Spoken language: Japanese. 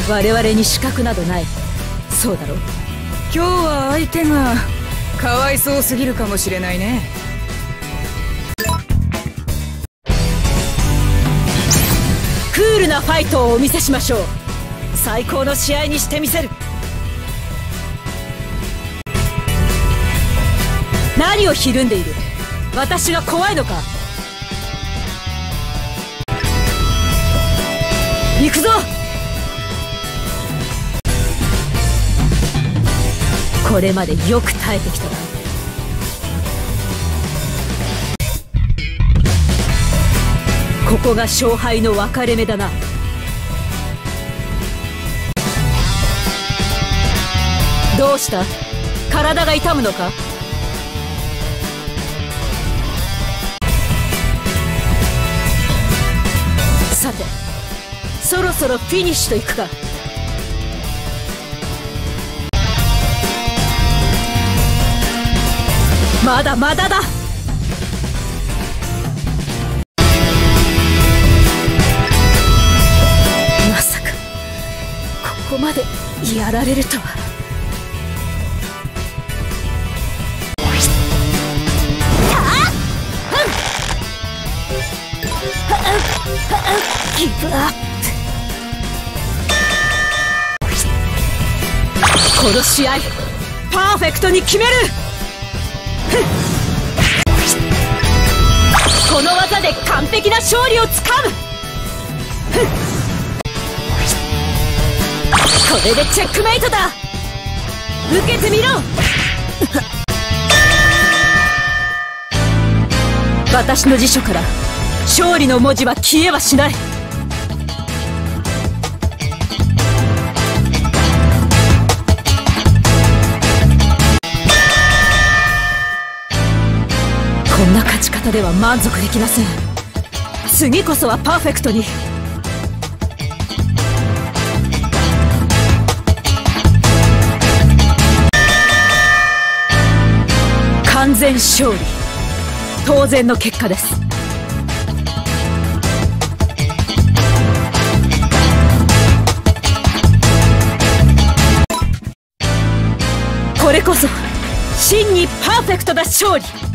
我々に資格などない。そうだろ。 今日は相手がかわいそうすぎるかもしれないね。 クールなファイトをお見せしましょう。最高の試合にしてみせる。何をひるんでいる。私が怖いのか。行くぞ。これまでよく耐えてきたな。ここが勝敗の分かれ目だな。どうした？体が痛むのか？さて、そろそろフィニッシュといくか。まだまだだ。まさかここまでやられるとは。ギブアップ。この試合パーフェクトに決める。この技で完璧な勝利をつかむ。これでチェックメイトだ。受けてみろ。私の辞書から勝利の文字は消えはしない。こんな勝ち方では満足できません。次こそはパーフェクトに。完全勝利、当然の結果です。これこそ真にパーフェクトな勝利。